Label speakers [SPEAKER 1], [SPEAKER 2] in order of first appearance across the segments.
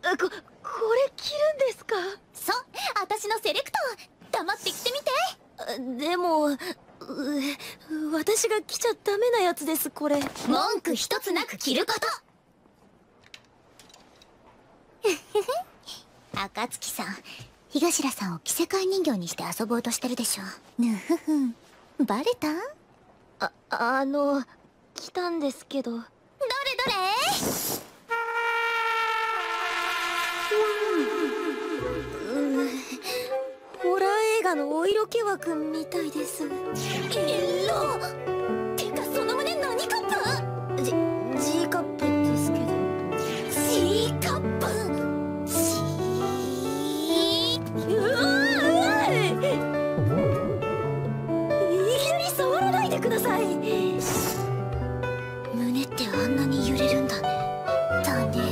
[SPEAKER 1] これ着るんですか？
[SPEAKER 2] そう、私のセレクト。黙って着てみて。
[SPEAKER 1] でも、私が着ちゃダメなやつです、これ。
[SPEAKER 2] 文句一つなく着ること。暁さん、日頭さんを着せ替え人形にして遊ぼうとしてるでしょ。ぬふふ、バレた？
[SPEAKER 1] 来たんですけど。
[SPEAKER 2] どれどれ？
[SPEAKER 1] ホラー映画のお色気枠みたいです。
[SPEAKER 2] エロ！てかその胸何カップ？
[SPEAKER 1] G カップですけど。
[SPEAKER 2] G カップ？
[SPEAKER 1] いきなり触らないでください。
[SPEAKER 2] 胸ってあんなに揺れるんだね。だね。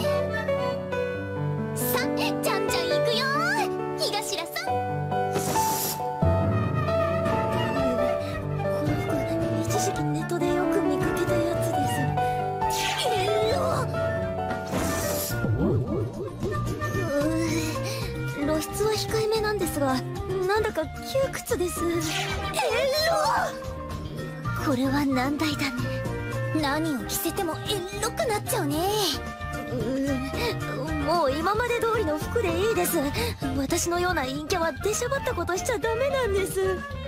[SPEAKER 2] さ、じゃんじゃん行くよー、日頭さん。
[SPEAKER 1] この服、一時期ネットでよく見かけたやつです。露出は控えめなんですが、なんだか窮屈です。
[SPEAKER 2] これは難題だね。何を着せてもエロくなっちゃうね。
[SPEAKER 1] もう今まで通りの服でいいです。私のような陰キャは出しゃばったことしちゃダメなんです。